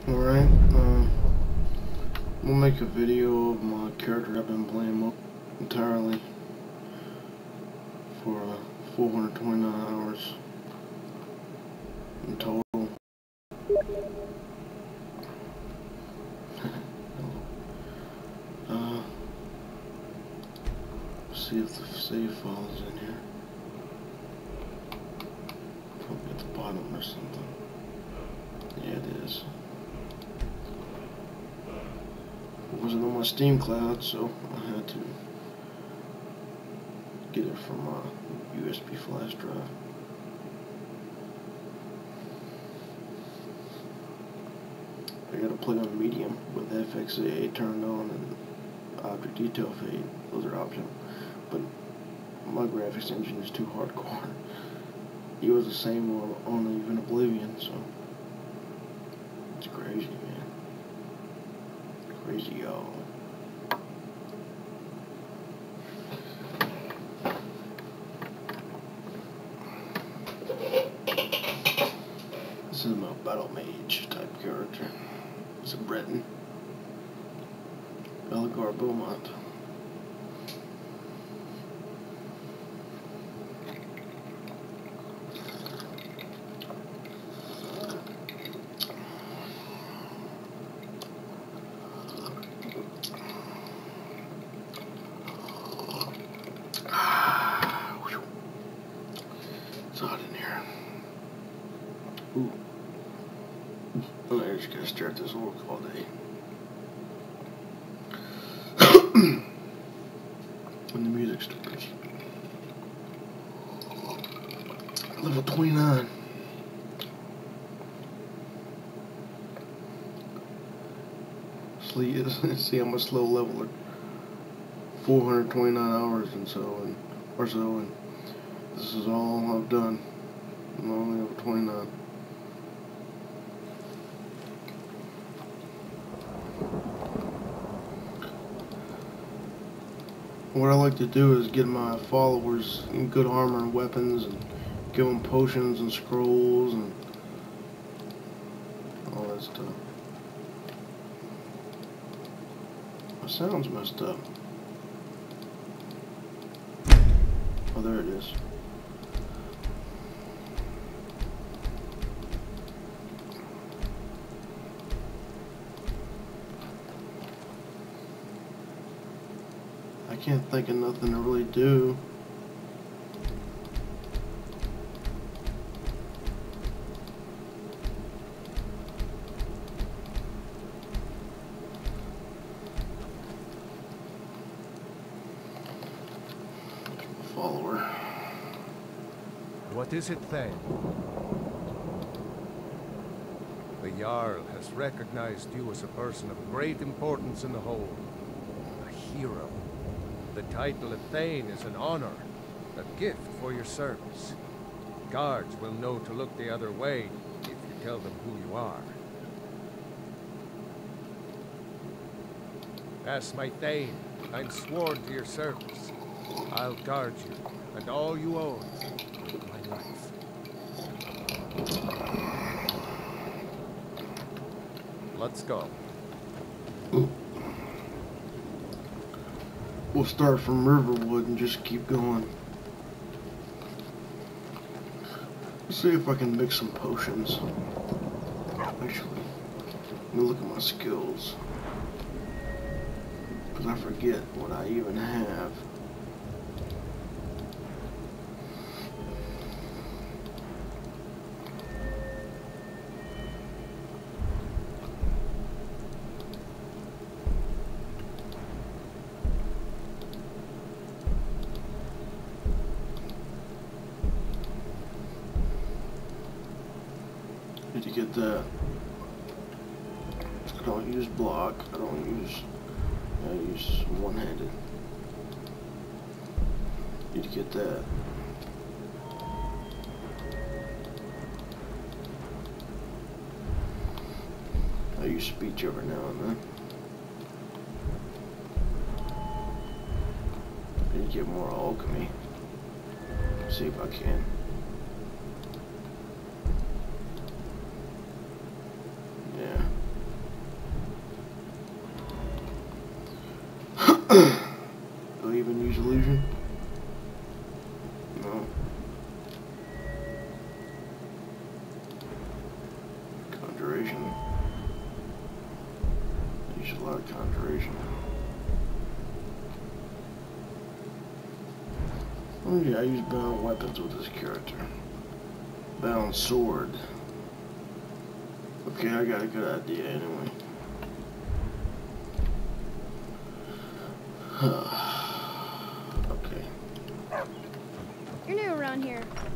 Alright, we'll make a video of my character I've been playing entirely for 429 hours in total. See if the save file is in here. Probably at the bottom or something. Yeah, it is. It wasn't on my Steam cloud, so I had to get it from a USB flash drive. I gotta play on medium with FXAA turned on and object detail fade. Those are optional, but my graphics engine is too hardcore. It was the same on even Oblivion, so it's crazy, man. Crazy, y'all. This is my battle mage type character. It's a Breton. Belgar Beaumont. It's hot in here. Ooh. Oh, I just gotta stare at this orc all day. And the music's too pretty. Level 29. See I'm a slow leveler. 429 hours and so, and this is all I've done. I'm only level 29. What I like to do is get my followers in good armor and weapons and give them potions and scrolls and all that stuff. My sound's messed up. Oh, there it is. I can't think of nothing to really do. Follower. What is it, Thane? The Jarl has recognized you as a person of great importance in the Hold. A hero. The title of Thane is an honor, a gift for your service. Guards will know to look the other way if you tell them who you are. As my Thane, I'm sworn to your service. I'll guard you and all you own with my life. Let's go. We'll start from Riverwood and just keep going. Let's see if I can mix some potions. Actually, let me look at my skills, because I forget what I even have. Need to get that. I don't use block. I use one-handed. Need to get that. I use speech every now and then. Need to get more alchemy. See if I can. Yeah. Do I even use illusion? No. Conjuration. I use a lot of conjuration. Oh yeah, I use bound weapons with this character. Bound sword. Okay, I got a good idea anyway. You're new around here.